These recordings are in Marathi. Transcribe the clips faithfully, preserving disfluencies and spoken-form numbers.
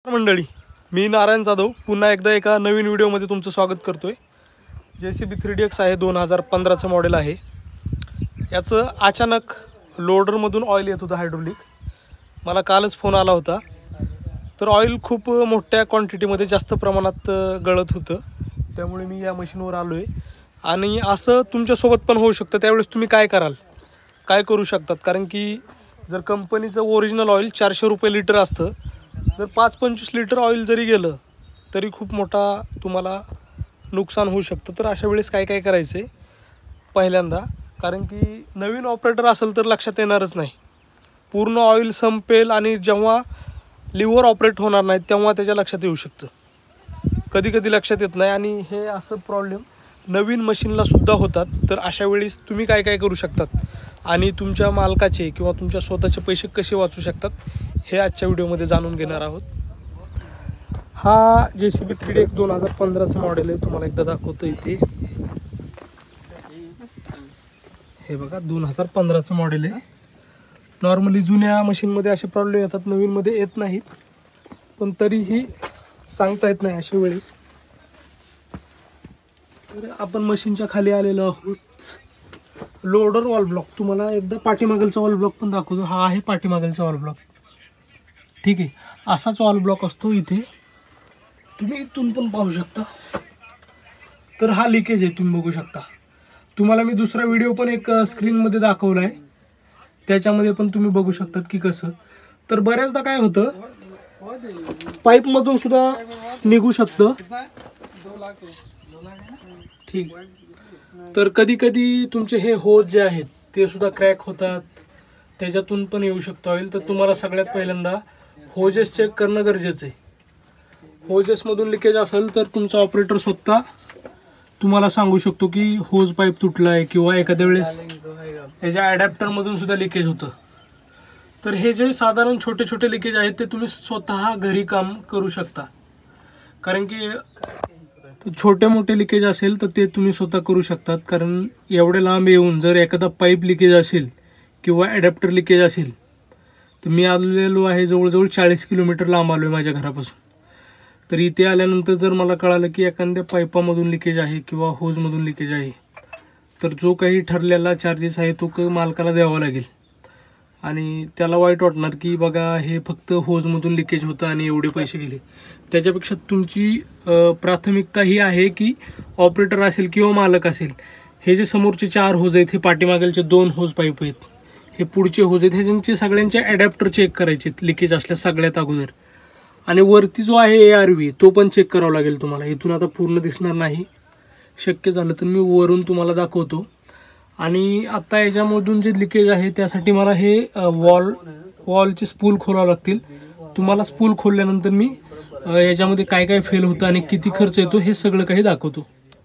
मंडळी, मी नारायण जाधव पुन्हा एकदा एका नवीन व्हिडिओमध्ये तुमचं स्वागत करतोय। J C B three D X आहे, दोन हजार पंधराचं मॉडेल आहे। याचं अचानक लोडरमधून ऑइल येत होतं हायड्रोलिक। मला कालच फोन आला होता, तर ऑइल खूप मोठ्या क्वांटिटीमध्ये जास्त प्रमाणात गळत होतं, त्यामुळे मी या मशीनवर आलो आहे। आणि असं तुमच्यासोबत पण होऊ शकतं, त्यावेळेस तुम्ही काय कराल, काय करू शकतात? कारण की जर कंपनीचं ओरिजिनल ऑइल चारशे रुपये लिटर असतं, जर पाच पंचवीस लिटर ऑइल जरी गेलं तरी खूप मोठा तुम्हाला नुकसान होऊ शकतं। तर अशा वेळेस काय काय करायचं आहे पहिल्यांदा, कारण की नवीन ऑपरेटर असेल तर लक्षात येणारच नाही, पूर्ण ऑइल संपेल आणि जेव्हा लिव्हर ऑपरेट होणार नाही तेव्हा त्याच्या लक्षात येऊ शकतं, कधी कधी लक्षात येत नाही। आणि हे असं प्रॉब्लेम नवीन मशीनला सुद्धा होतात। तर अशा वेळेस तुम्ही काय काय करू शकतात आणि तुमच्या मालकाचे किंवा तुमच्या स्वतःचे पैसे कसे वाचू शकतात हे आजच्या व्हिडिओमध्ये जाणून घेणार आहोत। हा J C B three D X दोन हजार पंधराचं मॉडेल आहे, तुम्हाला एकदा दाखवतो इथे। हे बघा, दोन हजार पंधराचं मॉडेल आहे। नॉर्मली जुन्या मशीनमध्ये असे प्रॉब्लेम येतात, नवीनमध्ये येत नाहीत, पण तरीही सांगता येत नाही अशा वेळेस। तर आपण मशीनच्या खाली आलेलो आहोत। लोडर वॉल ब्लॉक, तुम्हाला एकदा पाठीमागलचा वॉल ब्लॉक पण दाखवतो। हा आहे पाठीमागलचा वॉल ब्लॉक, ठीक आहे। असाच वॉल ब्लॉक असतो इथे, तुम्ही इथून पण पाहू शकता। तर हा लिकेज आहे, तुम्ही बघू शकता। तुम्हाला मी दुसरा व्हिडिओ पण एक स्क्रीनमध्ये दाखवला आहे, त्याच्यामध्ये पण तुम्ही बघू शकतात की कसं। तर बऱ्याचदा काय होतं, पाईपमधून सुद्धा निघू शकतं, ठीक। तर कधी कधी तुमचे हे होज जे आहेत ते सुद्धा क्रॅक होतात, त्याच्यातून पण येऊ शकतो ऑइल। तर तुम्हाला सगळ्यात पहिल्यांदा होजेस चेक करणं गरजेचं आहे। होजेसमधून लिकेज असेल तर तुमचा ऑपरेटर स्वतः तुम्हाला सांगू शकतो की होज पाईप तुटला आहे, किंवा एखाद्या वेळेस याच्या ॲडॅप्टरमधून सुद्धा लिकेज होतं। तर हे जे साधारण छोटे छोटे लिकेज आहेत ते तुम्ही स्वतः घरी काम करू शकता, कारण की छोटे मोठे लिकेज असेल तर ते तुम्ही स्वतः करू शकतात। कारण एवढे लांब येऊन जर एखादा पाईप लिकेज असेल किंवा ॲडॅप्टर लिकेज असेल, तर मी आलेलो आहे जवळजवळ चाळीस किलोमीटर लांब आलो आहे माझ्या घरापासून। तर इथे आल्यानंतर जर मला कळालं की एखाद्या पाईपामधून लिकेज आहे किंवा होजमधून लिकेज आहे, तर जो काही ठरलेला चार्जेस आहे तो मालकाला द्यावा लागेल। आणि त्याला वाईट वाटणार की बघा हे फक्त होजमधून लिकेज होतं आणि एवढे पैसे गेले। त्याच्यापेक्षा तुमची प्राथमिकता ही आहे की ऑपरेटर असेल किंवा मालक असेल, हे जे समोरचे चार होज आहेत, हे पाठीमागलचे दोन होज पाईप आहेत, हे पुढचे होज आहेत, हे त्यांचे सगळ्यांचे ॲडॅप्टर चेक करायचे लिकेज असल्या सगळ्यात अगोदर। आणि वरती जो आहे ए आर व्ही तो पण चेक करावा लागेल तुम्हाला। इथून आता पूर्ण दिसणार नाही, शक्य झालं तर मी वरून तुम्हाला दाखवतो। आणि आता याच्यामधून जे लिकेज आहे त्यासाठी मला हे वॉल वॉलचे स्पूल खोलावं लागतील। तुम्हाला स्पूल खोलल्यानंतर मी याच्यामध्ये काय काय फेल होतं आणि किती खर्च येतो हे सगळं काही दाखवतो।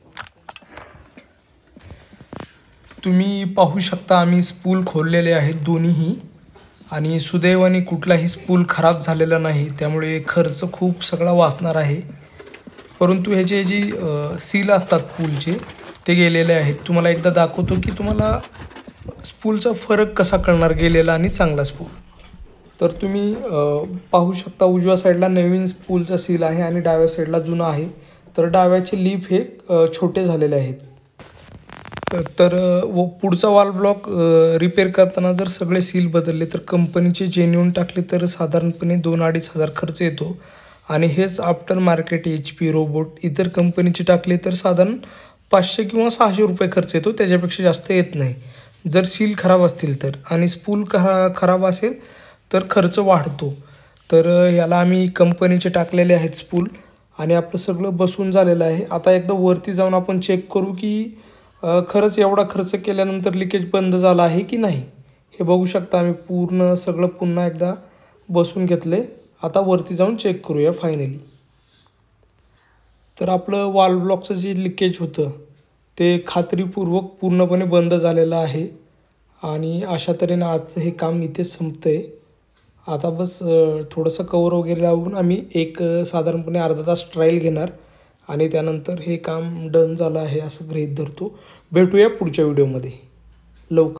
तुम्ही पाहू शकता आम्ही स्पूल खोललेले आहेत दोन्हीही, आणि सुदैवाने कुठलाही स्पूल खराब झालेला नाही, त्यामुळे खर्च खूप सगळा वाचणार आहे। परंतु ह्याचे जी सील असतात पूलचे ते गेलेले आहेत। तुम्हाला एकदा दाखवतो की तुम्हाला स्पूलचा फरक कसा कळणार, गेलेला आणि चांगला स्पूल। तर तुम्ही पाहू शकता उजव्या साईडला नवीन स्पूलचा सील आहे आणि डाव्या साईडला जुना आहे। तर डाव्याचे लीफ हे छोटे झालेले आहेत। तर व पुढचा वॉल ब्लॉक रिपेअर करताना जर सगळे सील बदलले तर कंपनीचे जेन्युइन टाकले तर साधारणपणे दोन अडीच हजार खर्च येतो। आणि हेच after market H P robot इतर कंपनीचे टाकले तर साधारण पाचशे किंवा सहाशे रुपये खर्च येतो, त्याच्यापेक्षा जास्त येत नाही जर सील खराब असतील तर। आणि स्पूल खरा खराब असेल तर खर्च वाढतो। तर याला आम्ही कंपनीचे टाकलेले आहेत स्पूल, आणि आपलं सगळं बसून झालेलं आहे। आता एकदा वरती जाऊन आपण चेक करू की खरंच एवढा खर्च केल्यानंतर लिकेज बंद झाला आहे की नाही। हे बघू शकता आम्ही पूर्ण सगळं पुन्हा एकदा बसून घेतले। आता वरती जाऊन चेक करूया फायनली। तर आपलं वॉल ब्लॉकचं जे लिकेज होतं ते खात्रीपूर्वक पूर्णपणे बंद झालेलं आहे। आणि अशा तऱ्हेने आजचं हे काम इथे संपतं आहे। आता बस थोडंसं कवर वगैरे लावून आम्ही एक साधारणपणे अर्धा तास ट्रायल घेणार, आणि त्यानंतर हे काम डन झालं आहे असं गृहीत धरतो। भेटूया पुढच्या व्हिडिओमध्ये लवकर।